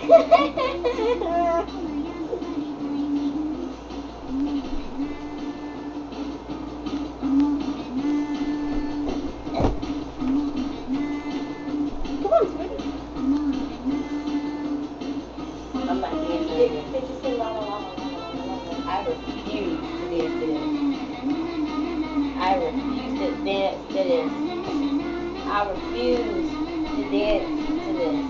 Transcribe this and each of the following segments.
Come on, Smooty. I'm not dancing. Did you say la la la la la la la la? I refuse to dance to this. I refuse to dance to this. I refuse to dance to this.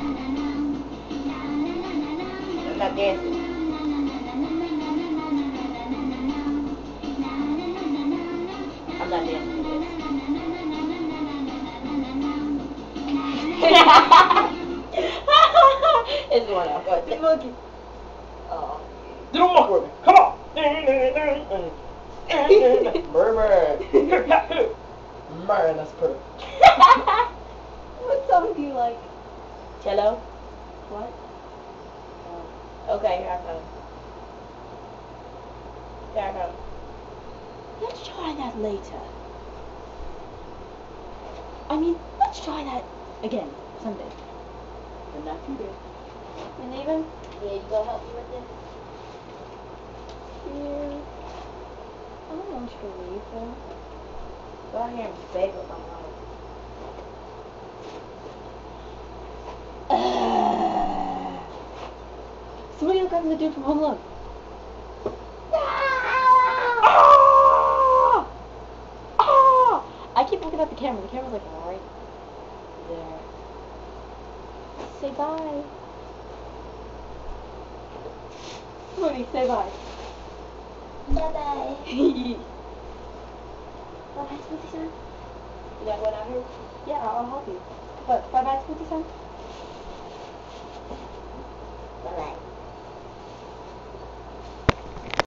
I'm not dancing. I'm not dancing to this. It's going out. Go ahead. Monkey. Oh. Do the monkey with me. Come on. Murmur. Murmur, that's perfect. What song do you like? Cello? What? Okay, here I come. Here I come. Let's try that later. I mean, let's try that again someday. But not today. You leaving? Yeah, you gonna help me with this? Yeah. I don't want you to leave though. Go out here and beg with my mom. Somebody look after the dude from Home Alone. I keep looking at the camera. The camera's like right there. Say bye. Smooty, say bye. Bye-bye. Bye-bye, Smooty-san. You gotta go down here? Yeah, I'll help you. But bye-bye, Smooty-san.